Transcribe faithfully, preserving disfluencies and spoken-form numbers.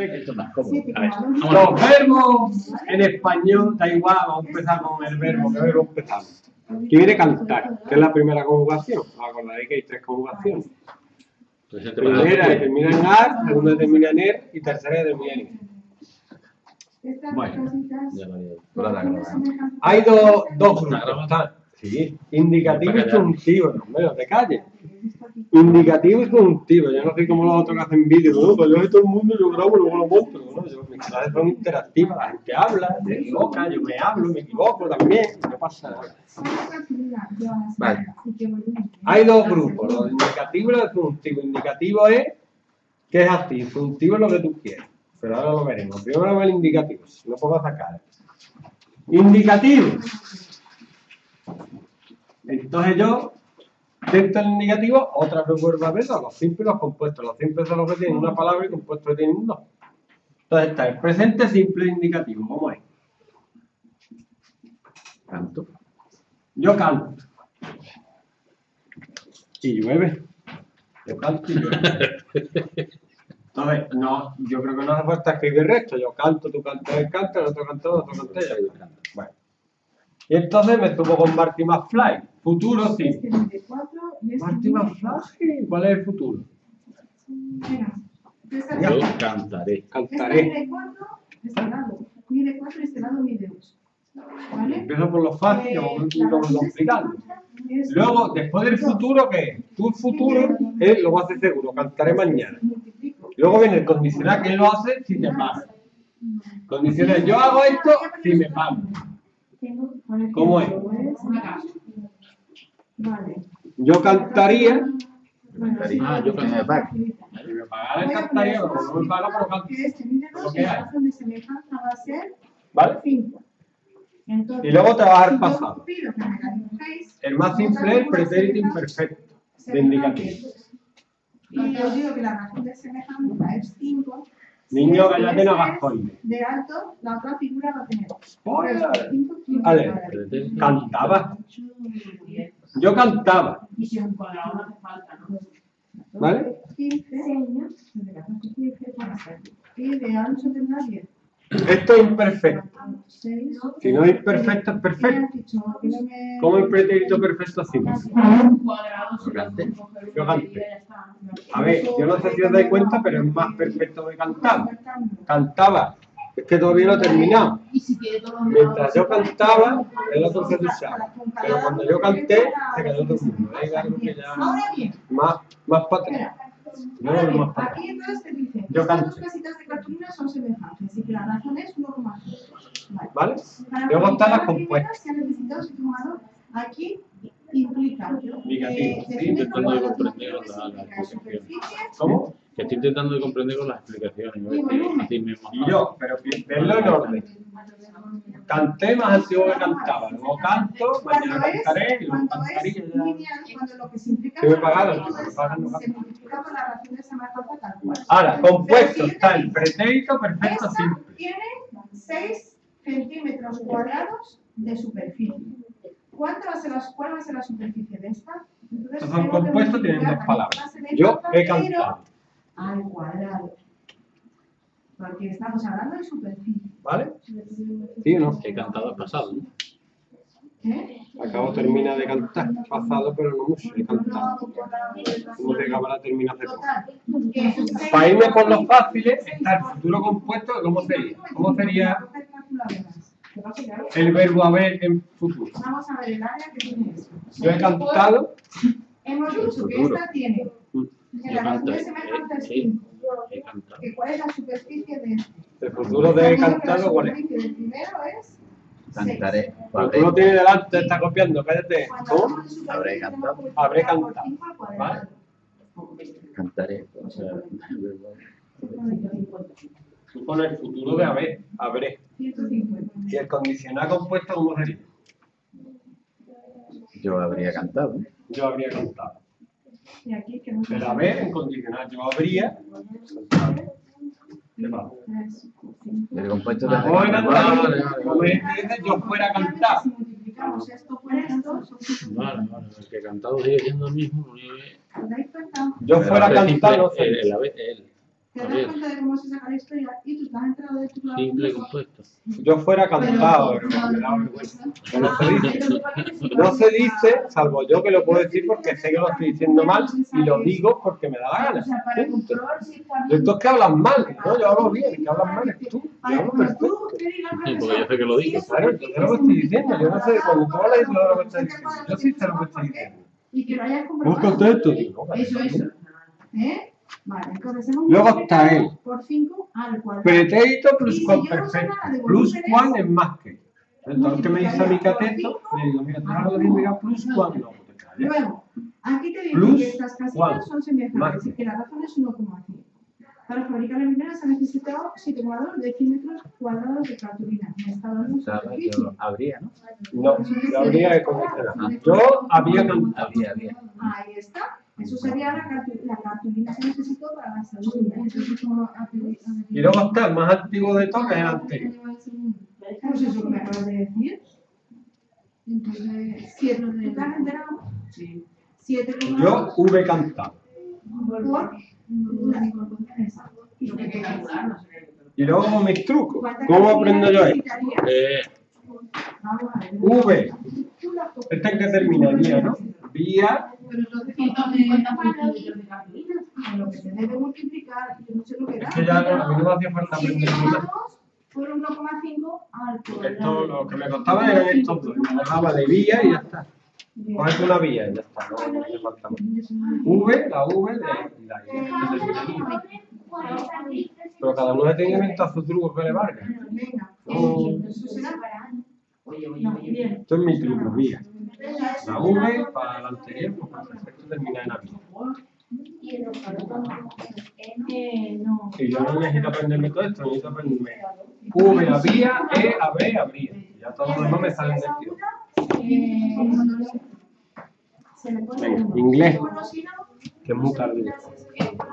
Esto es más cómodo. Sí, A ver, claro. vamos. Los verbos en español, da igual, vamos a empezar con el verbo. ¿Qué verbo empezamos? ¿Qué viene cantar? Que es la primera conjugación. Os acordaréis que hay tres conjugaciones. Presente Primera que para termina en ar, segunda que termina en er y tercera que termina en ir. Bueno, ya lo había dicho. Ahora la grabamos. Hay dos, dos ¿La grupos. grabamos? Están, sí, indicativo y Para callar. subjuntivo. No, menos te calles. Indicativo y subjuntivo. Yo no soy como los otros que hacen vídeos. No, pues yo soy todo el mundo, yo grabo y luego lo monto. No, yo, mis clases son interactivas. La gente habla, se equivoca, yo me hablo, me equivoco también. No pasa nada. Vale. Hay dos grupos, los indicativos y los subjuntivos. Indicativo es que es así, subjuntivo es lo que tú quieres. Pero ahora lo veremos. Primero vamos al indicativo, no puedo sacar. Indicativo. Entonces yo, dentro del indicativo, otra vez vuelvo a ver los simples y los compuestos. Los simples son los que tienen una palabra y los compuestos que tienen dos. Entonces está el presente simple e indicativo. ¿Cómo es? Canto. Yo canto. Y llueve. Yo canto y llueve. Entonces, no, yo creo que no hace falta escribir el resto. Yo canto, tú cantas, él canta, el otro canta, el otro canta, ella canta. Bueno. Y entonces me estuvo con Marty McFly. Futuro, sí. Marty McFly, ¿cuál es el futuro? Yo cantaré. Cantaré. Mide cuatro, este lado. Mide cuatro, este lado mide ocho. ¿Vale? Empiezo por lo fácil, vamos a lo complicado. Es- Luego, después del futuro, ¿qué es? Tu futuro es, lo vas a hacer seguro, cantaré mañana. Luego viene el condicional, que lo hace si te paga. Condicional, yo hago esto si me pagan. ¿Cómo es? Vale. Yo cantaría, Ah, yo cantaré. si me pagara cantaría, pero no me paga, pero canto. Que este mide Lo dos que y la hay. razón de semejanza va a ser ¿Vale? cinco. Entonces, Y luego te vas al si yo pasado. pido que me la dibujéis, El más simple es el pretérito imperfecto de indicativo. y os digo que la razón de semejanza es cinco. Niño, Si cállate, este no es hagas spoiler. de alto, la otra figura va a tener Spoiler. cinco, cinco, Vale. cinco. Cantaba. Yo cantaba. Y si un cuadrado no hace falta, ¿no? ¿Vale? quince, desde catorce, quince, puede ser. Y de ancho tendrá diez. Esto es imperfecto. seis. Si no es imperfecto, es perfecto. ¿Cómo es pretérito perfecto así? Un cuadrado se Yo canté. puede coger un Yo cuadrado y canté. ya está. A ver, yo no sé si os dais cuenta, pero es más perfecto que cantaba. Cantaba. Es que todavía no he terminado. Y si tiene todos los Mientras yo cantaba, el otro se duchaba. Pero cuando yo canté, se quedó todo el mundo. Hay algo que ya Ahora bien, más, más para atrás. No, ahora no bien, más para atrás. aquí entonces te dice, Yo estas canto. dos casitas de cartulina son semejantes, así que la razón es uno coma dos. Vale. ¿Vale? Para Luego están las comprobar compuestas. se ha necesitado sumador. Aquí implica Negativo. Estoy intentando de comprender la, la explicación. ¿Cómo? Que estoy intentando de comprender con las explicaciones. ¿no? Es que así mismo. Y yo, pero verlo en orden. Canté más antiguo que cantaba. Luego canto, mañana Cuando es, cantaré y luego cuando cantaría. es ya. lineal, cuando lo que se implica Si me son pagaron, los si me pagan, no se pagan. multiplica por la razón de semejanza tal cual. Ahora, compuesto está el pretérito perfecto Esta simple. tiene seis centímetros cuadrados de superficie. ¿Cuánto va a ser la, ¿Cuál va a ser la superficie de esta? Entonces, Estos son tengo que compuestos, tienen multiplicar dos la palabras. semejanza, Yo he pero cantado. al cuadrado. Porque estamos hablando de superficie. ¿Vale? ¿Sí o no? He cantado pasado, ¿no? ¿Eh? Acabo termina de cantar. Pasado, pero no mucho. He cantado. Como de acabar termina hace poco. Total. que seis- Para irme por los fáciles, está el futuro compuesto. ¿Cómo sería? ¿Cómo sería el verbo haber en futuro? Vamos a ver el área que tiene esto. Yo he cantado. Hemos dicho que Futuro. esta tiene Mm, en Yo la razón canté. de semejanza es Sí, cinco. he cantado. ¿Que ¿Cuál es la superficie de este? El futuro de he cantado, ¿cuál es? La superficie del primero es Cantaré. seis. Pero tú lo tienes delante, está copiando, cállate. Cuando ¿Cómo? hablamos de superficie, Habré tenemos cantado. que multiplicar Habré por cantado. cinco al cuadrado. ¿Vale? Cantaré. O sea, Tú pones el futuro de haber, habré. ciento cincuenta. Y el condicional compuesto, ¿cómo sería? yo habría cantado. Yo habría cantado. Y aquí que no El haber en condicional, yo habría cantado. ¿Qué pasa? El compuesto de Voy a cantar. Vale, vale, Como vale. dices, yo fuera a cantar. Si multiplicamos esto por esto, Vale, vale. El que cantado sigue siendo el mismo. lo único que- ¿os dais cuenta? Yo fuera a Pero cantar, no simple, el, sé. el haber, el, Te das Gabriel. cuenta de cómo se saca la historia y tú te has enterado de tu clave. Simple compuesto. Yo fuera cantado, pero me da vergüenza. No se dice. No se dice, salvo yo que lo puedo decir porque sé que lo estoy diciendo mal y lo digo porque me da la O gana. sea, para Punto. comprobar si está Y bien. estos que hablan mal, ¿no? Yo hablo bien, que hablan mal es tú. Yo Para hablo cuando perfecto. tú te digas, Sí, porque yo sé que lo digo. Claro, yo sé lo que estoy diciendo. Yo no sé, cuando tú hablas, yo sé lo que estás diciendo. Yo sí sé lo que estoy diciendo. Y que lo hayas ¿Vos comprobado. contesto? Digo, no, Eso, eso. ¿Eh? Vale, entonces hemos Luego multiplicado está él. por cinco al cuadrado. Pretérito Y plus si cuan yo no sé perfecto. nada de Plus volúmenes, cuan es más que. Entonces, ¿qué me dice a mi cateto? Le digo, mira, tú sabes lo que significa plus cuan. No, pues te calles. Luego, aquí te digo Plus que estas casillas cuán. son semiajables Más. y que la razón es uno coma cinco. Para fabricar la primera se han necesitado siete coma dos decímetros cuadrados de cartulina. Me está dando un Estaba superficie. yo- Habría, ¿no? No, yo habría que condicionar. Yo había cantado. Habría, habría. Ahí está. Eso sería la, cartu- la cartulina que necesito para la segunda. Entonces, como a pedir- a pedir- Y luego está el más antiguo de todos, que es el anterior. Pues eso que me acabas de decir. Entonces, siete ¿Tú de te has enterado? Sí. siete coma Yo V cantado. por Exacto. Lo que hay que calcular, no sé. Y luego mis trucos. ¿Cuánta ¿Cómo cartulina aprendo yo esto? necesitarías? Eh, Vamos a ver. V. Tú la coges. Este es que terminaría, ¿no? Vía. Pero entonces, ciento cincuenta centímetros de cartulina. A lo que se debe multiplicar, yo no sé lo que da. Es que ya no, a mí no me hacía falta aprender nada. Por uno coma cinco al Esto, cuadrado. lo que me costaba eran estos dos. Me dejaba de vía y ya está. Cógete una vía y ya está. No, no hace falta más. V, la V de la Y. que terminaría. Pero cada uno tiene que inventar su truco que le valga. Venga, No. eso será. Oye, oye, No, oye. bien. Esto es mi truco, vía. La V para la anterior, pues perfecto termina en la vía. Eh, no. Y yo no necesito aprenderme todo esto, necesito aprenderme V a vía, E a B a vía. Y ya todos los demás me salen del tío. Eh, se le pone Venga, uno. inglés. Uno, si no, Que es muy tarde. es